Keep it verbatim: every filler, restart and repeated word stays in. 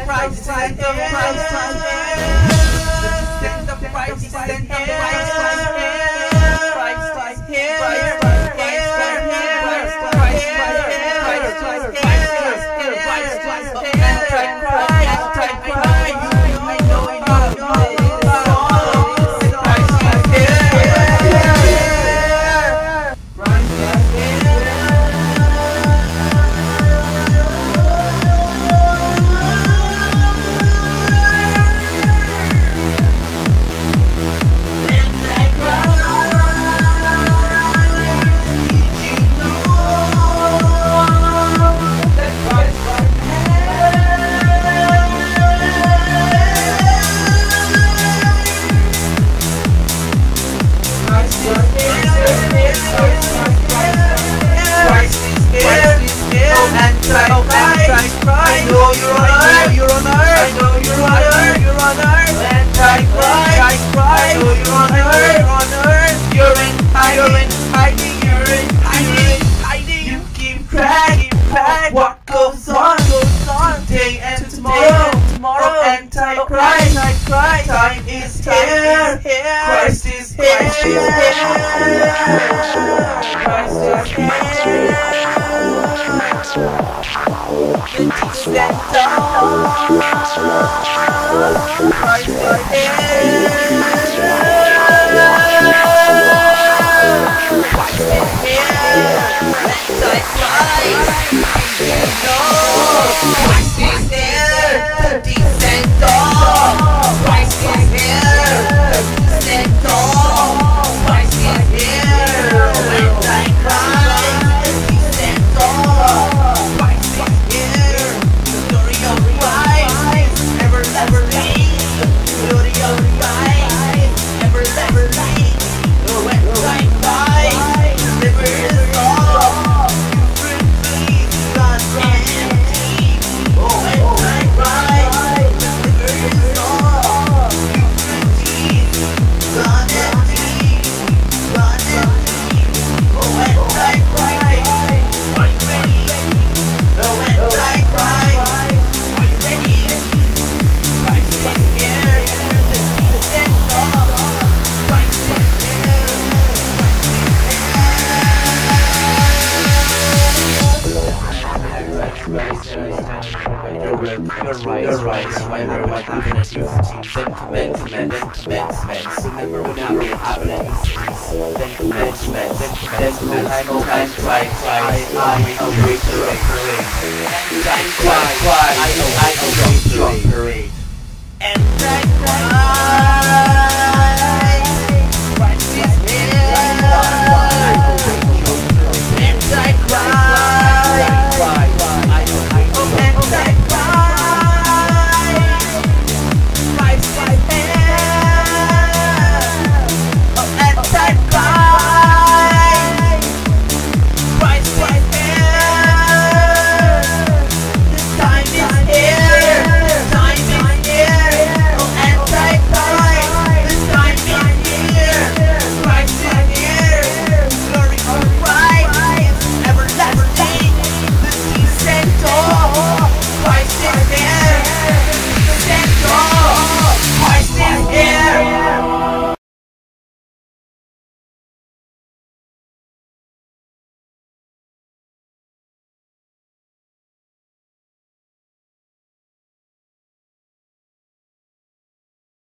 price tag, the price tag, the price tag, the price tag, price tag, I know you're on earth, you're on earth, I know you're on earth, you're on earth, and I cry, I cry, I know you're on earth, you're on earth, you're in hiding, hiding, you're in hiding, hiding, you keep cracking, crack, what goes on, goes on, today and tomorrow, tomorrow, and I cry, I cry, time is here, here, Christ is here, Christ is here, Christ is here. The Jesus and dawn, Christ is here, Christ is here, and I cry, no, Christ is here, the Jesus and dawn, Christ is here, the Jesus and dawn, Christ is here, and I cry, the Jesus and dawn. You're right, you're right, you're right, happiness, sentiment, sentiment, sentiment, remember when I really happiness, sentiment, sentiment, sentiment, I know I'm right, right, I know victory, I'm right, right, I know I know victory, and I cry.